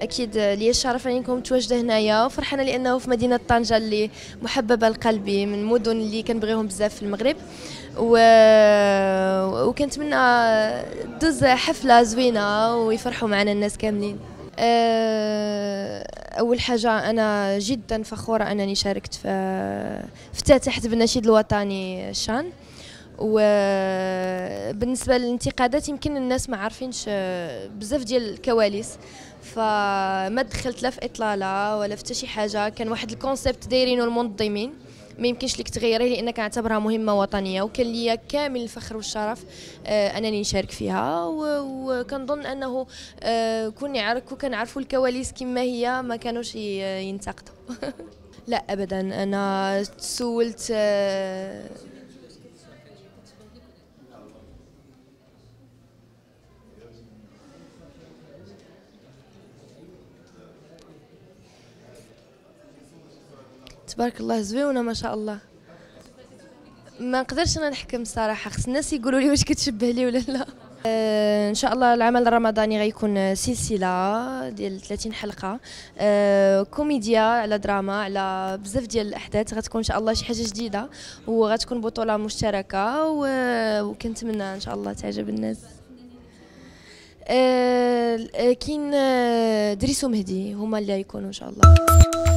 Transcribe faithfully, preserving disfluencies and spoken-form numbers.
اكيد لي الشرف اني نكون متواجده هنايا، وفرحانه لانه في مدينه طنجه اللي محببه لقلبي، من المدن اللي كنبغيهم بزاف في المغرب. و... وكنتمنى دوز حفله زوينه ويفرحوا معنا الناس كاملين. اول حاجه انا جدا فخوره انني شاركت في افتتحت بالنشيد الوطني شان. وبالنسبه للانتقادات يمكن الناس ما عارفينش بزاف ديال الكواليس، فما دخلت لا في اطلاله ولا في شي حاجه. كان واحد الكونسيبت دايرينه المنظمين ما يمكنش لك تغيريه لانك كنعتبرها مهمه وطنيه، وكان ليا كامل الفخر والشرف انني نشارك فيها. وكنظن انه كون يعرفوا كنعرفوا الكواليس كما هي ما كانوش ينتقدوا. لا ابدا، انا تسولت تبارك الله زويونه ما شاء الله. ما نقدرش انا نحكم الصراحه، خص الناس يقولوا لي واش كتشبه لي ولا لا. آه ان شاء الله العمل الرمضاني غيكون سلسله ديال ثلاثين حلقه، آه كوميديا على دراما على بزاف ديال الاحداث. غتكون ان شاء الله شي حاجه جديده وغتكون بطوله مشتركه، وكنتمنى ان شاء الله تعجب الناس. آه كاين دريس ومهدي هما اللي غيكونوا ان شاء الله.